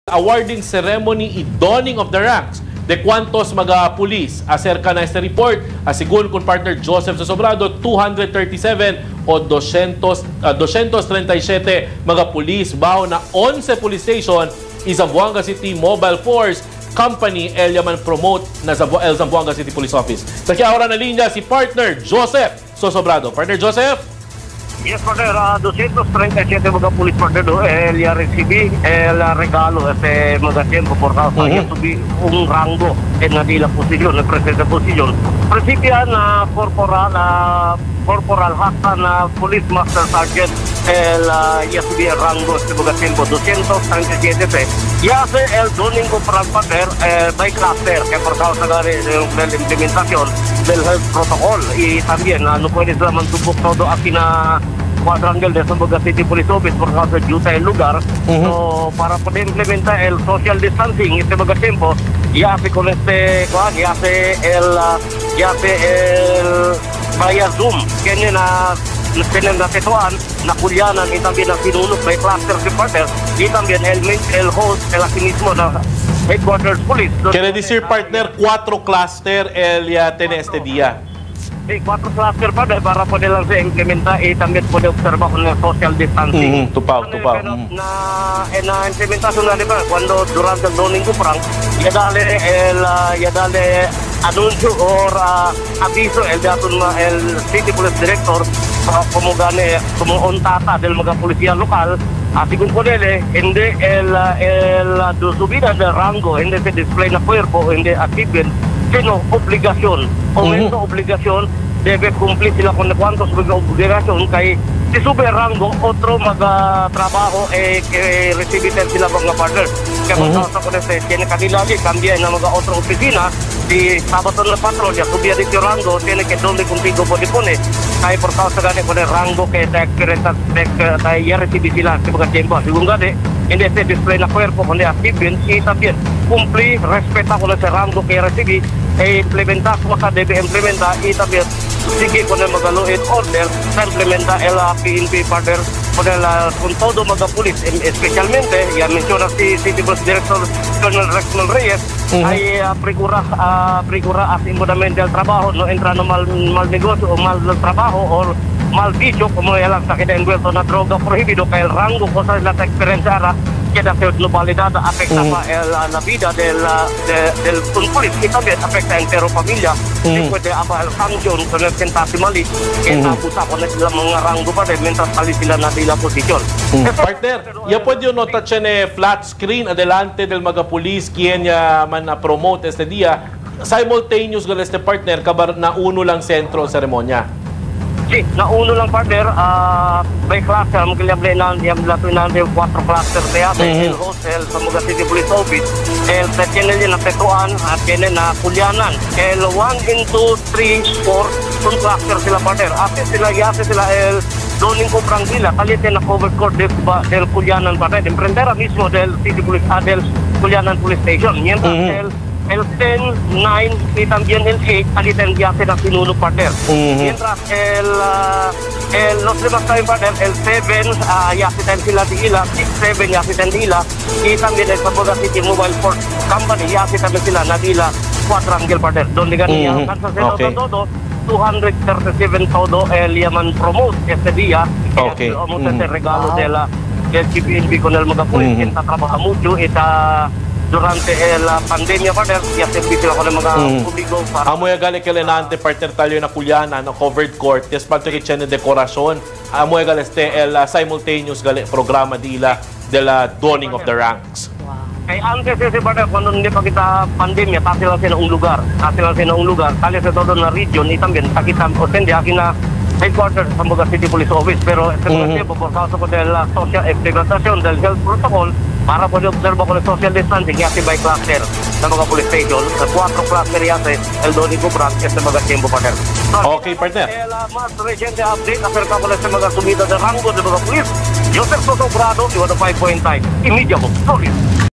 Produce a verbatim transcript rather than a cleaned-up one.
Awarding ceremony y donning of the ranks de cuantos mga pulis acerca na este report asigun kun partner Joseph Sosobrado two hundred thirty-seven o two hundred thirty-seven mga pulis bao na eleven police station is Zamboanga City Mobile Force Company Eliaman promote na El Zamboanga City Police Office. Sa kiawara na linya si partner Joseph Sosobrado. Partner Joseph? Yes, partner, uh, two hundred thirty-seven mga police partner do, el ya recibí el regalo este mga tiempo por causa uh -huh. subí un rango en la de la posición, en presente posición. Principian na uh, corporal, uh, corporal Hassan, uh, police master sergeant, el uh, ya subí el rango este mga tiempo two hundred thirty-seven. Ya hace el domingo para el partner eh, by cluster, que por causa de la implementación del health protocol y también uh, no puede ser mantubok todo aquí na cuadrangle de Zamboanga City Police Office por causa de juta el lugar. Uh -huh. So, para poder implementar el social distancing este mga tiempo, ya hace con este, ya hace el, uh, ya hace el via Zoom, que na tienen na tetuan, na kulyanan, y también na sinunod by cluster de partner, y también el, el host, el aquí mismo na headquarters police. Quiere decir, partner, cuatro cluster el ya tiene este día. Sí, cuatro cluster partner para poder lang se implementar y también poder observar con el social distancing. Mm -hmm, tupaw, tupaw. Pero mm. na, en la implementación na diba, cuando durante el domingo prang, ya dale el, uh, ya dale anuncio or uh, aviso el dato el City Police Director uh, como gane, como ontata del mga policía local. Así que con él, hindi el, el, el subida del rango, hindi se display na cuerpo, hindi activen, sino obligasyon. O uh -huh. ito obligasyon, debe cumplir sila kung cuantos mga obligasyon kay si sube rango, otro mga trabaho eh, que recibiten sila mga partners. Kaya uh -huh. sa kung ito, tiene kanila li, cambia na mga otro opisina, si sabato na patron, ya subia dito rango, tiene que donde contigo po dipone. Kaya por causa gani ko na rango kaya tayo ya recibit sila sa mga tiempo. Sigun gani, hindi se display na cuerpo, kundi activen, y también cumplir, respeta ko na sa rango kaya recibit, e implementa ko ka debe implementa, y también sige ko na magaluin order sa implementa el P N P partner con, el, con todo mga police, especialmente, ya menciona si City Police Director Colonel Rexman Reyes, uh -huh. ay uh, pregura, uh, pregura asimodamente el trabajo, no entra no mal, mal negosyo o mal trabajo o mal vicio, como lang sa kita envuelto na droga prohibido, kaya el rango ko sa la experiencia queda ser globalidad afecta mm. pa el, la vida del, de, del un polis y también afecta entero familia. Mm. Y puede haber sanction con el tentasi mali que mm. nabusa con el mga rango pa rin mientras pali sila na sila posisyon. Mm. Partner, ya pwede yun nota chene flat screen adelante del mga polis quien ya man na promote este día simultaneous gal este partner kabar na uno lang sentro seremonya. Sí, na uno lang partner, uh, by cluster, magkilable na yung lato na yung quattro cluster kaya mm -hmm. el hotel sa Zamboanga City Police Office, el tiene na petuan at tiene na kulyanan, el one, two, three, four, sun cluster sila partner. Ate sila, yate sila el doning ko prangila, kalite na cover court del, del kulyanan partner, emprendera mismo del City Police, ah, del kulyanan police station. Mientras mm -hmm. el el ten, nine y también el eight, aliten ya se na sinuno partner. Uh -huh. Mientras el, uh, el los demás también partner, el seven, uh, ya se ten sila dila, six, seven ya se ten dila, y también el Zamboanga City Mobile Force Company ya se también sila na dila, cuadrangle partner. Donde ganyan, uh -huh. Kansa sila okay. todo, two hundred thirty-seven todo el yaman promote este día, okay. Vamos uh -huh. a hacer regalo wow. de la del G P N B con el mga pulis, uh -huh. Kita trabaja mucho, ita durante la pandemia partner, ya servicio ako ng mga mm. publiko para amoy gali kelenante partner tayo na kulyana no covered court yes parte kitchen de dekorasyon amoy gali este el uh, simultaneous gali programa dila de la donning of the ranks. Kay antes ese partner cuando hindi pa kita pandemia kasi lang sa un lugar kasi lang sa un lugar kasi sa todo na region y también kita o sendi akin na headquarters sa Zamboanga City Police Office pero este mm -hmm. tiempo por causa ko de la social implementación del health protocol para poder observar con el social distancing y así by cluster sa mga police station sa cuatro cluster y así el domingo brand este mga tiempo partner. Okay partner. El uh, más reciente update acerca con este mga subida de rango de mga police Joseph Sosobrado, one oh five point five EMEDIA Mo.